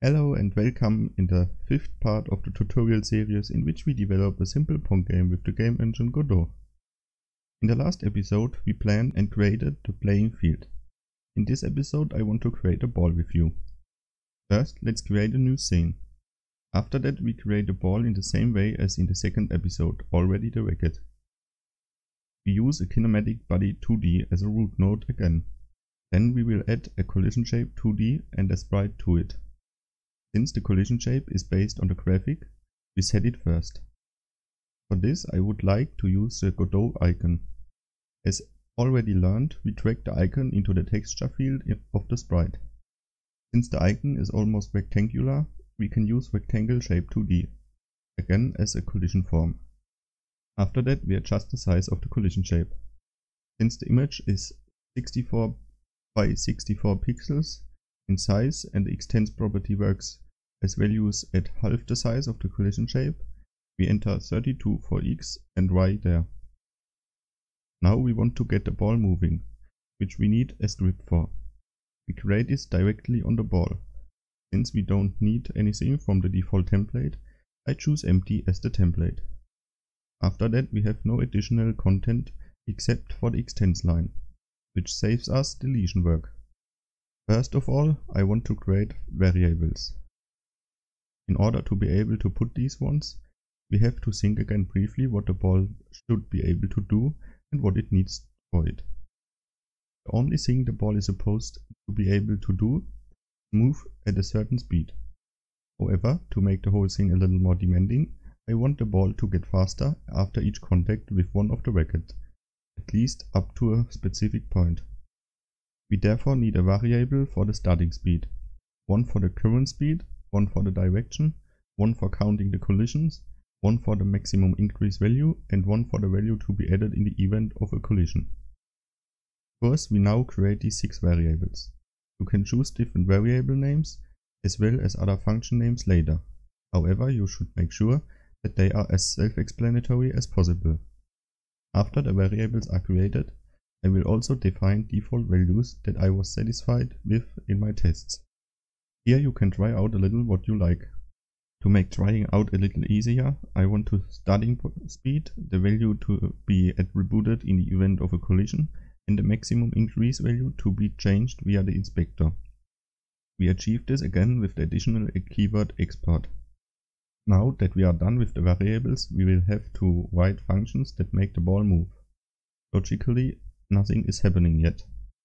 Hello and welcome in the fifth part of the tutorial series in which we develop a simple Pong game with the game engine Godot. In the last episode we planned and created the playing field. In this episode I want to create a ball with you. First let's create a new scene. After that we create a ball in the same way as in the second episode, already the racket. We use a kinematic body 2D as a root node again. Then we will add a collision shape 2D and a sprite to it. Since the collision shape is based on the graphic, we set it first. For this I would like to use the Godot icon. As already learned, we drag the icon into the texture field of the sprite. Since the icon is almost rectangular, we can use rectangle shape 2D, again as a collision form. After that we adjust the size of the collision shape. Since the image is 64 by 64 pixels in size and the extends property works as values at half the size of the collision shape, we enter 32 for x and y there. Now we want to get the ball moving, which we need a script for. We create this directly on the ball. Since we don't need anything from the default template, I choose empty as the template. After that we have no additional content except for the extends line, which saves us deletion work. First of all, I want to create variables. In order to be able to put these ones, we have to think again briefly what the ball should be able to do and what it needs for it. The only thing the ball is supposed to be able to do is move at a certain speed. However, to make the whole thing a little more demanding, I want the ball to get faster after each contact with one of the rackets, at least up to a specific point. We therefore need a variable for the starting speed, one for the current speed, one for the direction, one for counting the collisions, one for the maximum increase value, and one for the value to be added in the event of a collision. First, we now create these 6 variables. You can choose different variable names as well as other function names later. However, you should make sure that they are as self-explanatory as possible. After the variables are created, I will also define default values that I was satisfied with in my tests. Here you can try out a little what you like. To make trying out a little easier, I want to starting speed, the value to be attributed in the event of a collision, and the maximum increase value to be changed via the inspector. We achieve this again with the additional keyword export. Now that we are done with the variables, we will have to write functions that make the ball move. Logically, nothing is happening yet.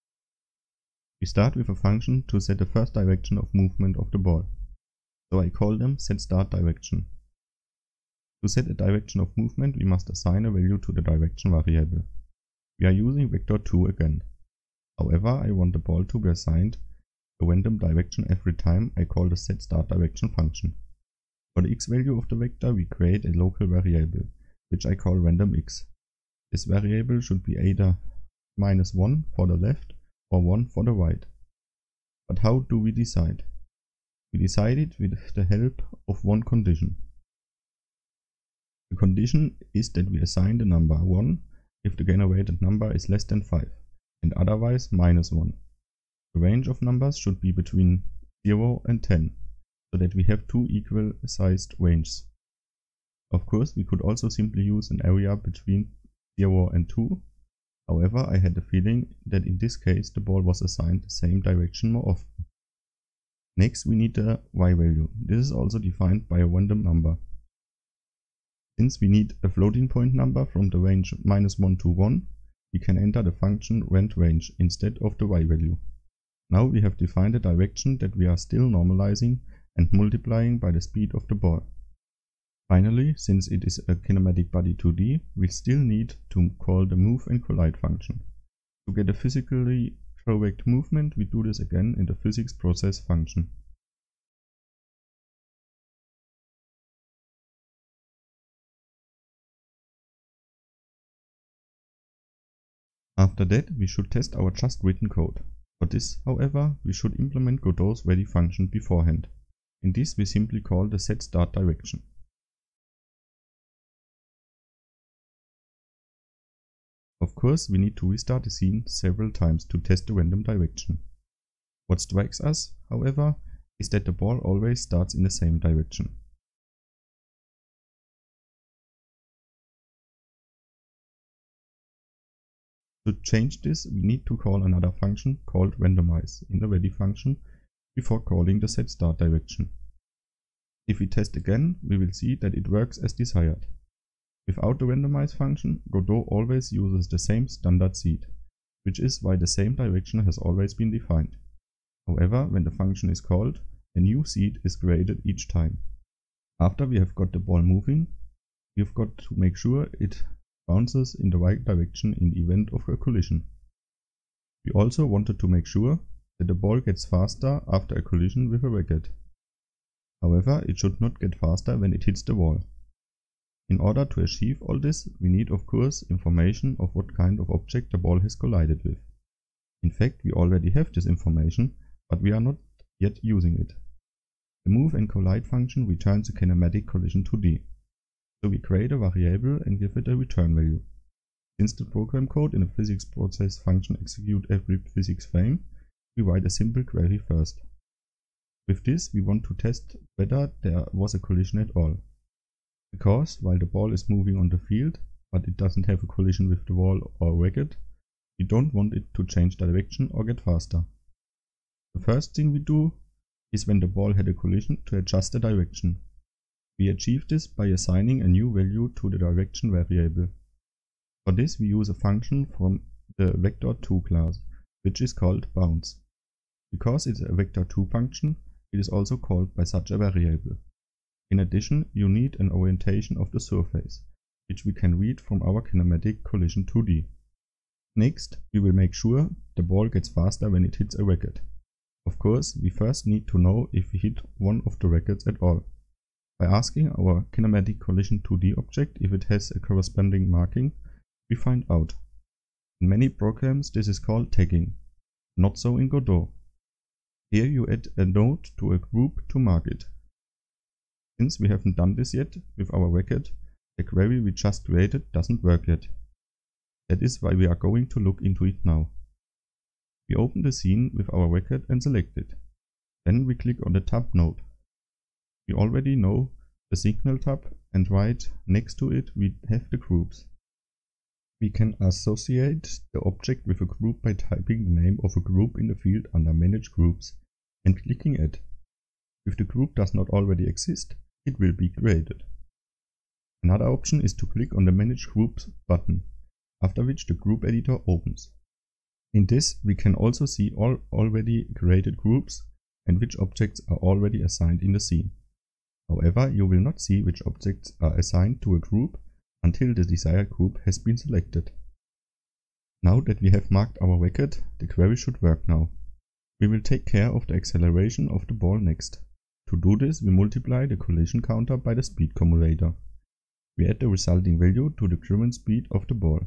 We start with a function to set the first direction of movement of the ball. So I call them setStartDirection. To set a direction of movement, we must assign a value to the direction variable. We are using vector2 again. However, I want the ball to be assigned a random direction every time I call the setStartDirection function. For the x value of the vector, we create a local variable, which I call randomX. This variable should be either -1 for the left or 1 for the right. But how do we decide? We decide it with the help of one condition. The condition is that we assign the number 1 if the generated number is less than 5, and otherwise -1. The range of numbers should be between 0 and 10, so that we have 2 equal sized ranges. Of course, we could also simply use an area between 0 and 2. However, I had the feeling that in this case the ball was assigned the same direction more often. Next we need the y value. This is also defined by a random number. Since we need a floating point number from the range -1 to 1, we can enter the function randRange instead of the y value. Now we have defined a direction that we are still normalizing and multiplying by the speed of the ball. Finally, since it is a kinematic body 2D, we still need to call the move and collide function. To get a physically correct movement, we do this again in the physics process function. After that, we should test our just written code. For this, however, we should implement Godot's ready function beforehand. In this we simply call the setStartDirection. Of course, we need to restart the scene several times to test the random direction. What strikes us, however, is that the ball always starts in the same direction. To change this, we need to call another function called randomize in the ready function before calling the setStart direction. If we test again, we will see that it works as desired. Without the randomize function, Godot always uses the same standard seed, which is why the same direction has always been defined. However, when the function is called, a new seed is created each time. After we have got the ball moving, we have got to make sure it bounces in the right direction in the event of a collision. We also wanted to make sure that the ball gets faster after a collision with a racket. However, it should not get faster when it hits the wall. In order to achieve all this, we need of course information of what kind of object the ball has collided with. In fact, we already have this information, but we are not yet using it. The move and collide function returns a kinematic collision 2D. So we create a variable and give it a return value. Since the program code in a physics process function execute every physics frame, we write a simple query first. With this, we want to test whether there was a collision at all. Because while the ball is moving on the field, but it doesn't have a collision with the wall or racket, we don't want it to change direction or get faster. The first thing we do is when the ball had a collision to adjust the direction. We achieve this by assigning a new value to the direction variable. For this we use a function from the vector2 class, which is called bounce. Because it's a vector2 function, it is also called by such a variable. In addition, you need an orientation of the surface, which we can read from our kinematic collision 2D. Next, we will make sure the ball gets faster when it hits a racket. Of course, we first need to know if we hit one of the rackets at all. By asking our kinematic collision 2D object if it has a corresponding marking, we find out. In many programs this is called tagging. Not so in Godot. Here you add a node to a group to mark it. Since we haven't done this yet with our racket, the query we just created doesn't work yet. That is why we are going to look into it now. We open the scene with our racket and select it. Then we click on the tab node. We already know the signal tab, and right next to it we have the groups. We can associate the object with a group by typing the name of a group in the field under Manage Groups and clicking Add. If the group does not already exist, it will be created. Another option is to click on the Manage Groups button, after which the group editor opens. In this we can also see all already created groups and which objects are already assigned in the scene. However, you will not see which objects are assigned to a group until the desired group has been selected. Now that we have marked our racket, the query should work now. We will take care of the acceleration of the ball next. To do this, we multiply the collision counter by the speed cumulator. We add the resulting value to the current speed of the ball.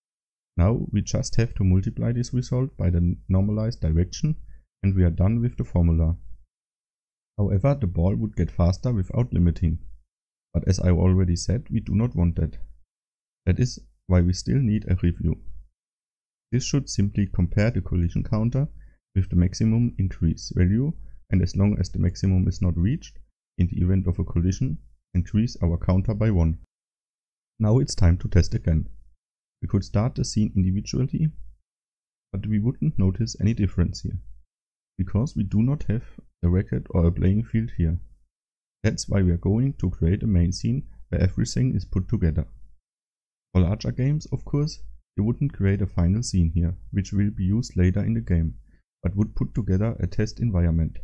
Now we just have to multiply this result by the normalized direction and we are done with the formula. However, the ball would get faster without limiting. But as I already said, we do not want that. That is why we still need a review. This should simply compare the collision counter with the maximum increase value, and as long as the maximum is not reached, in the event of a collision, increase our counter by 1. Now it's time to test again. We could start the scene individually, but we wouldn't notice any difference here, because we do not have a racket or a playing field here. That's why we are going to create a main scene where everything is put together. For larger games, of course, you wouldn't create a final scene here, which will be used later in the game, but would put together a test environment.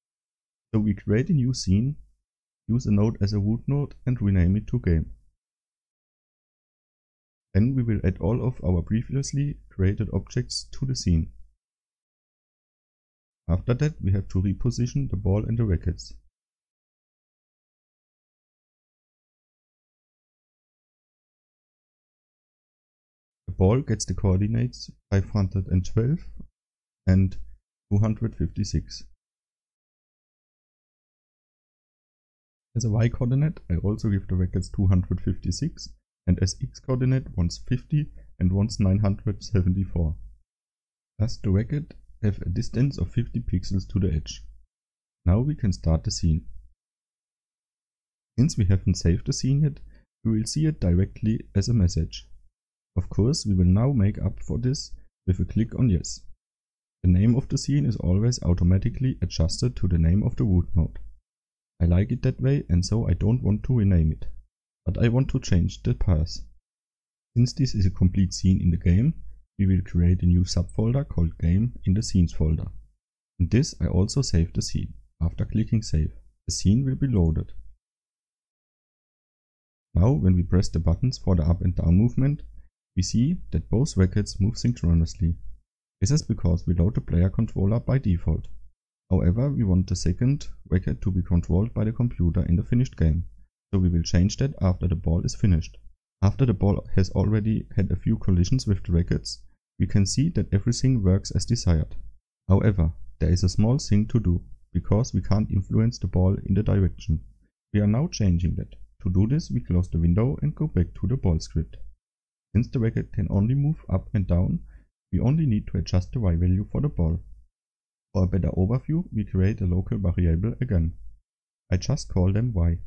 So we create a new scene, use a node as a root node and rename it to game. Then we will add all of our previously created objects to the scene. After that we have to reposition the ball and the rackets. The ball gets the coordinates 512 and 256. As a y coordinate I also give the rackets 256 and as x coordinate once 50 and once 974. Thus the racket have a distance of 50 pixels to the edge. Now we can start the scene. Since we haven't saved the scene yet, we will see it directly as a message. Of course, we will now make up for this with a click on yes. The name of the scene is always automatically adjusted to the name of the root node. I like it that way, and so I don't want to rename it, but I want to change the path. Since this is a complete scene in the game, we will create a new subfolder called Game in the Scenes folder. In this I also save the scene. After clicking Save, the scene will be loaded. Now when we press the buttons for the up and down movement, we see that both records move synchronously. This is because we load the player controller by default. However, we want the second record to be controlled by the computer in the finished game, so we will change that after the ball is finished. After the ball has already had a few collisions with the records, we can see that everything works as desired. However, there is a small thing to do, because we can't influence the ball in the direction. We are now changing that. To do this, we close the window and go back to the ball script. Since the record can only move up and down, we only need to adjust the y value for the ball. For a better overview, we create a local variable again. I just call them y.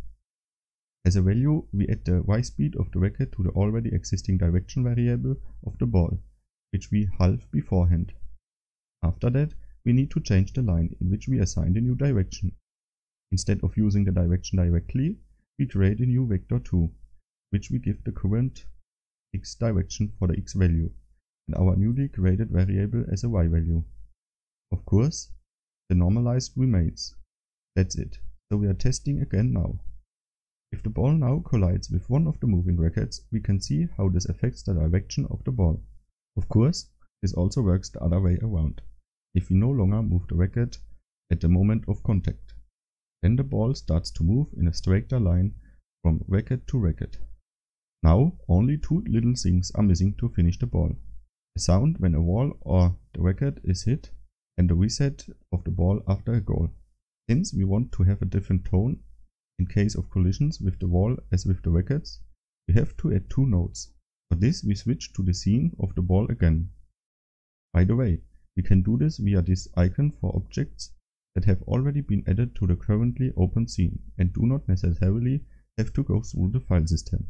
As a value, we add the y speed of the record to the already existing direction variable of the ball, which we halve beforehand. After that, we need to change the line in which we assign the new direction. Instead of using the direction directly, we create a new vector 2, which we give the current x direction for the x value, and our newly created variable as a y value. Of course, the normalized remains. That's it. So we are testing again now. If the ball now collides with one of the moving records, we can see how this affects the direction of the ball. Of course, this also works the other way around. If we no longer move the record at the moment of contact, then the ball starts to move in a straighter line from record to record. Now only two little things are missing to finish the ball: a sound when a wall or the record is hit, and the reset of the ball after a goal. Since we want to have a different tone in case of collisions with the wall as with the records, we have to add two notes. For this we switch to the scene of the ball again. By the way, we can do this via this icon for objects that have already been added to the currently open scene and do not necessarily have to go through the file system.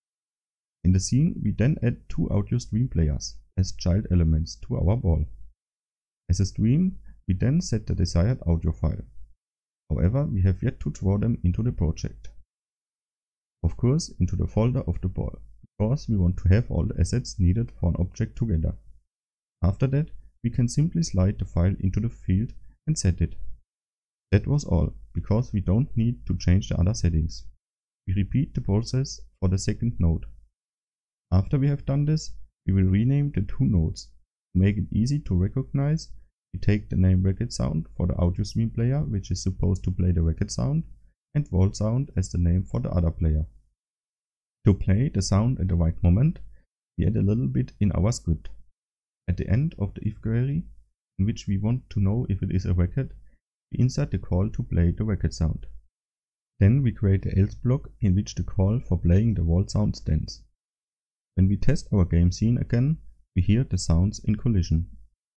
In the scene we then add two audio stream players as child elements to our ball. As a stream, we then set the desired audio file. However, we have yet to draw them into the project. Of course, into the folder of the ball, because we want to have all the assets needed for an object together. After that, we can simply slide the file into the field and set it. That was all, because we don't need to change the other settings. We repeat the process for the second node. After we have done this, we will rename the two nodes. To make it easy to recognize, we take the name record sound for the audio stream player, which is supposed to play the record sound, and wall sound as the name for the other player. To play the sound at the right moment, we add a little bit in our script. At the end of the if query, in which we want to know if it is a record, we insert the call to play the record sound. Then we create the else block in which the call for playing the wall sound stands. When we test our game scene again, we hear the sounds in collision.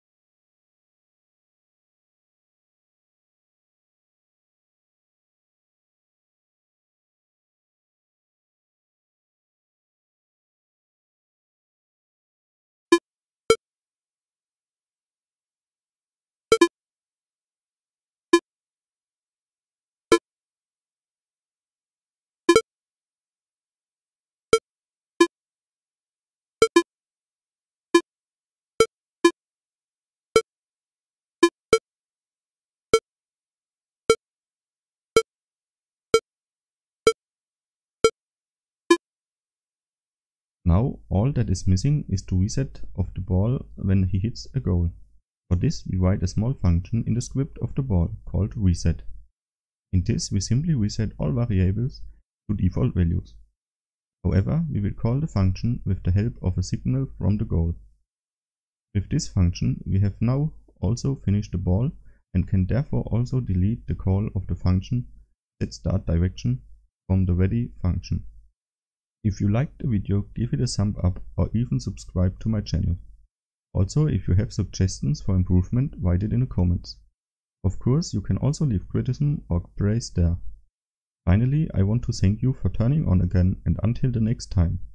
Now all that is missing is the reset of the ball when he hits a goal. For this we write a small function in the script of the ball called reset. In this we simply reset all variables to default values. However, we will call the function with the help of a signal from the goal. With this function we have now also finished the ball and can therefore also delete the call of the function setStartDirection from the ready function. If you liked the video, give it a thumb up or even subscribe to my channel. Also, if you have suggestions for improvement, write it in the comments. Of course, you can also leave criticism or praise there. Finally, I want to thank you for turning on again, and until the next time.